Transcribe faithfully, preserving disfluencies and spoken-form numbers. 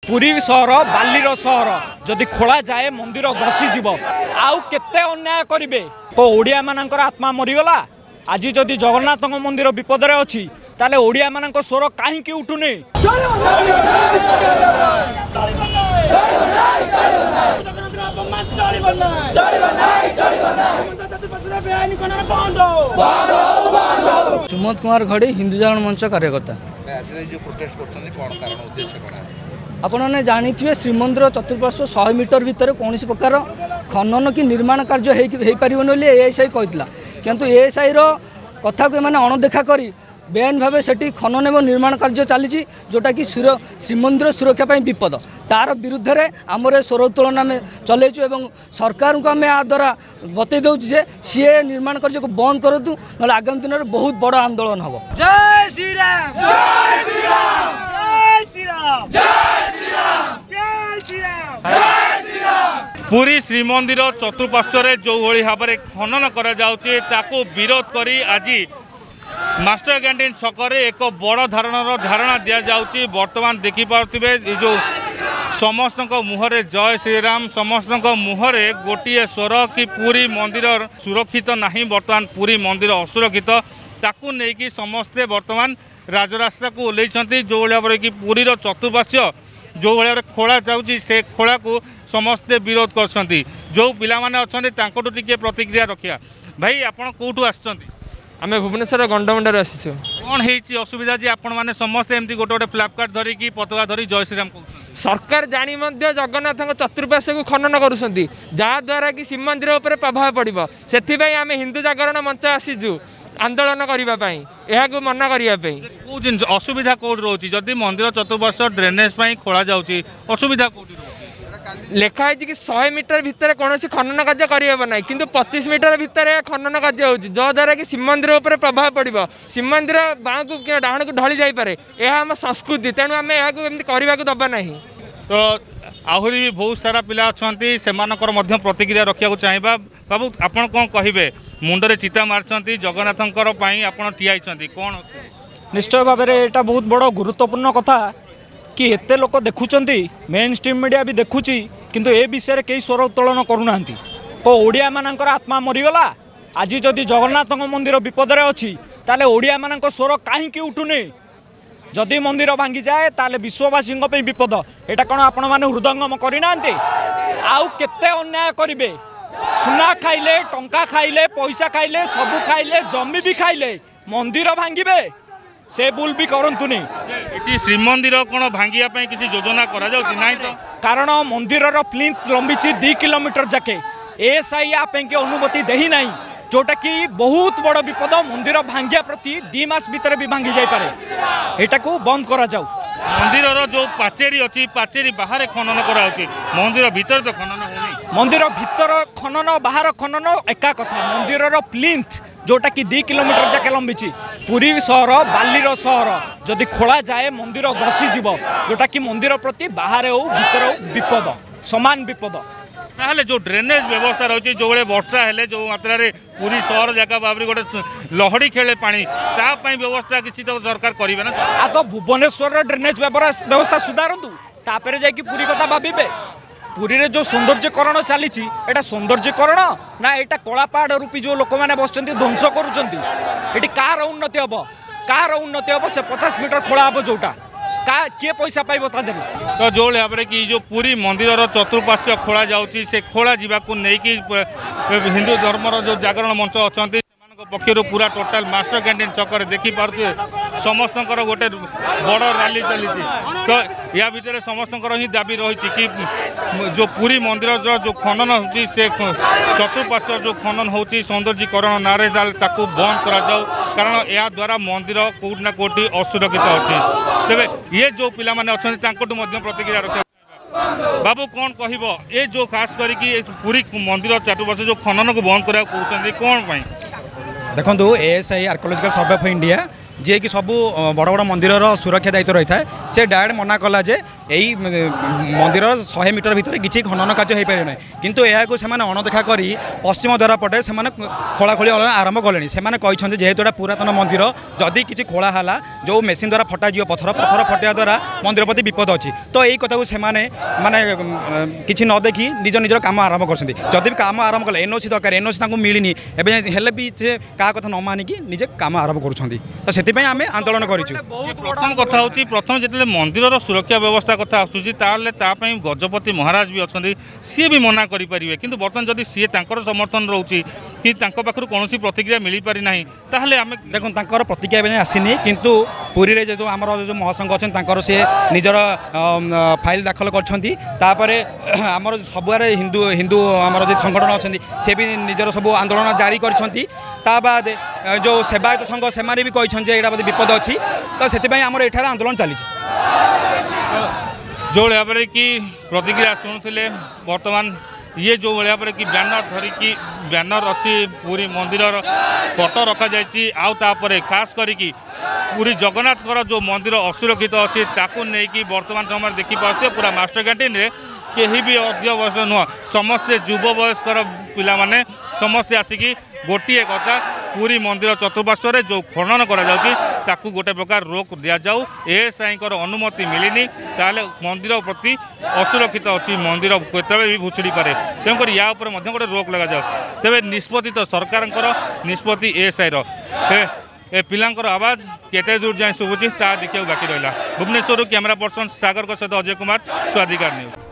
पुरी सहर बालीर सहर जदि खोला जाए मंदिर धसीज आउ केते अन्याय करेंगे को ओडिया मानकर आत्मा मरीगला। आज जदि जगन्नाथ मंदिर विपद में अच्छी ताले ओडिया मानक स्वर कहीं उठुनी। सुमंत कुमार घड़ी हिंदू जागरण मंच कार्यकर्ता आपने जानी थे श्रीमंदिर चतुर्पार्श्व सौ मीटर भितर कौन प्रकार खनन कि निर्माण कार्य हो पार एएसआई कहला किंतु एएसआई कथा को मैंने अणदेखा करी बेआईन भाव से खनन एवं निर्माण कार्य चली जोटा कि श्रीमंदिर सुरक्षा विपद तार विरुद्ध में आमर स्वर उत्तोलन आम चलैचु एवं सरकार को आम या द्वारा बतई दौर जे सी निर्माण कार्य को बंद करूँ ना आगामी दिन में बहुत बड़ आंदोलन हम। जय श्री राम जय श्री राम जय श्री राम जय श्री राम जय श्री राम जय श्री राम। पुरी श्रीमंदिर चतुर्पार्श्व जो भाव में खनन कर विरोध करी आज मास्टर कैंटीन छकरे एक बड़ धारणर धारणा दि जाऊँगी। बर्तमान देखिपे जो समस्त मुहरे जय श्रीराम समस्त मुहरे गोटे स्वर कि पुरी मंदिर सुरक्षित नहीं बर्तमान पुरी मंदिर असुरक्षित ताकू नहीं समस्ते बर्तमान राजरास्ता को ओल्लैंट जो भाव कि पुरीर चतुर्पार्श्व जो भाव खोला जाऊँगी से खोला को समस्ते विरोध कर जो पिला माने अच्छा प्रतिक्रिया रखिया। भाई आपण कौटू आस आम भुवनेश्वर गंडमंडार आसीचु कौन है असुविधा जी आपण मैंने समस्ते एमती गोटे गोटे फ्लैपकार्ड धरिकी पताका धरी जय श्रीराम कहते सरकार जानी मध्य जगन्नाथ चतुर्पार्श्व को खनन करुँच जहाद्वारा कि श्रीमंदिर उपर प्रभाव पड़ो से आम हिंदू जागरण मंच आसीचु आंदोलन करने यहाँ मना करने कौ जिन असुविधा कौट रोचे जदि मंदिर चतुर्पार्श्व ड्रेनेज खोला जाऊँगी असुविधा कौट लिखाई कि सौ मीटर भितर कौन खनन कार्य करना कि पच्चीस मीटर भितर खनन कार्य हो जहाद्वारा कि श्रीमंदिर उपर प्रभाव पड़ो श्रीमंदिर बाँ को डाण को ढली जापे यह आम संस्कृति तेणु आम यहाँ करने को दबा ना। तो आहरी भी बहुत सारा पिला अच्छा से प्रतिक्रिया रखा चाहिए। बाबू आपड़ कौन कहे मुंडे चिता मार्च जगन्नाथंकर आप ठिया कौन निश्चय भाव में यहाँ बहुत बड़ गुरुत्वपूर्ण कथा कि एते लोक देखुंट मेन स्ट्रीम मीडिया भी देखुची किंतु ए विषय कई स्वर उत्तोलन करूना को ओडिया मानकर आत्मा मरीगला। आज जदि जगन्नाथ मंदिर विपद में अच्छी ताले ओडिया मानक स्वर कहीं उठुनी। जदि मंदिर भांगी जाए ताले विश्ववासी विपद एटा कौन आपण मैंने हृदयंगम करना आउ केते अन्याय करेंगे सुना खाइले टंका खाइले पैसा खाइले सबू खाइले जमी भी खाइले मंदिर भांगे से भूल भी करतुनी। ये श्रीमंदिर कौन भांगिया किसी योजना करा जाउछि नाही तो कारण मंदिर प्लिंथ लंबी दी किलोमीटर जाके एएसआई आपके अनुमति देही नहीं जोटा कि बहुत बड़ विपद मंदिर भांगिया प्रति दी मास भीतर भी भांगी जापे एटा को बंद करा जाऊ। मंदिर जो पाचेरी अच्छी पाचेरी बाहर खनन करा मंदिर भीतर तो खनन होनी मंदिर भीतर खनन बाहर खनन एका कथा मंदिर प्लिंथ जोटा कि दी किलोमीटर जाके लंबी पुरी सहर बालीर सहर जदि खोला जाए मंदिर धसीज जोटा कि मंदिर प्रति बाहर हो भीतर हो विपद समान विपद ताहले जो ड्रेनेज व्यवस्था रही जो भाई वर्षा हेले जो मात्रा पूरी सहर जगह भाव गोटे लहड़ी खेले पानी तापाई व्यवस्था किसी तो सरकार करेंगे ना। आ तो भुवनेश्वर ड्रेनेज व्यवस्था सुधारतु तापर जाकि पूरी कथा भावे पुरी रे जो सौंदर्यकरण चली सौंदर्यकरण ना यहाँ कलापाड़ रूपी जो लोक मैंने बस ध्वंस करुँच कार उन्नति हम कार उन्नति हम से पचास मीटर खोला हम जोटा का किए पैसा पाइब ता देबे। तो जो भाव कि जो पुरी मंदिर चतुर्पार्श्व खोला जाऊँगी से खोला जावाक नहीं कि हिंदू धर्मर जो जागरण मंच अच्छा पक्षर पूरा टोटाल मास्टर कैंटीन छक देखी पारे समस्त गोटे बड़ रैली चली तो या भितर समस्त ही दाबी रही कि जो पुरी मंदिर जो खनन हो चतुर्पार्श्व जो खनन हो सौंदर्यीकरण ना बंद करा जाऊ कारण या द्वारा मंदिर कौटि ना कौटि असुरक्षित अच्छी तेरे ये जो पिला माने अच्छा प्रतिक्रिया रख बाबू कौन कह ये जो खास करके पुरी मंदिर चतुर्पार्श्व जो खनन को बंद करा कौन कौन देखो ASI archaeological survey of India ji कि सब बड़ बड़ मंदिर सुरक्षा दायित्व रही है से डायरेक्ट मना कला जे यही मंदिर शहे मीटर भितर किसी खनन कार्य हो पारे ना किंतु यह अणदेखा कर पश्चिम द्वार पटे से खोलाखोली आरंभ कले से जेहेतु एटा पुरातन मंदिर जदि किसी खोला है जो मेसीन द्वारा फटा जी पथर पथर फटा द्वारा मंदिर प्रति विपद अच्छी तो यही कथा को से माने किसी न देखी निज निजर काम आरंभ कर जदि भी काम आरंभ कले एनओसी दरकार एनओसी मिलनी एवं भी से क्या कथा न मानिकी निजे काम आरंभ करुँच तो से आम आंदोलन करूँ। प्रथम कथा हूँ प्रथम जो मंदिर सुरक्षा व्यवस्था कथा आसूसी गजपति महाराज भी अच्छा सी भी मना करेंगे कि बर्तमान जदि सी समर्थन रोचे कि पाखर कौन प्रतिक्रिया मिल पारि ना ताहले आम देखो तांकर प्रतिक्रिया आसीनी किंतु पुरी रे जो आमर जो महासंघ अच्छा सी निजर फाइल दाखल कर आमर सबुआरे हिंदू हिंदू आमर जो संगठन अच्छा सी भी निजर सब आंदोलन जारी कर जो सेवायत संघ से भी कहते यहाँ विपद अच्छी तो से आमर एठार आंदोलन चली जो भाव में कि प्रतिक्रिया शुणुले बर्तमान ये जो भाव में कि बैनर धरिकी बैनर अच्छी पूरी मंदिर फोटो रखा जाइए आउे खास करी पूरी जगन्नाथ जो मंदिर असुरक्षित अच्छी ताकू नहीं बर्तमान समय देखिपे पूरा मास्टर कैंटीन रे कहीं भी अधिक बयस नुह समस्ते युव बयस्कर पिला माने समस्ते आसिकी गोटे कथा पूरी मंदिर चतुर्पार्श्व जो खनन करा गोटे प्रकार रोक दि जाऊ एएसआई अनुमति मिलनी ताले मंदिर प्रति असुरक्षित अच्छी मंदिर केतबे भी भुसुड़ी पारे तेणुकर या उपर मध्य गोटे रोक लगा जाऊ तेबे निष्पत्ति तो सरकार निष्पत्ति एएसआई रो ए पिलांकर आवाज केते दूर जाए शुभुची ता देखिया बाकी रहा। भुवनेश्वर कैमरा पर्सन सागर सहित अजय कुमार स्वाधिकार न्यूज।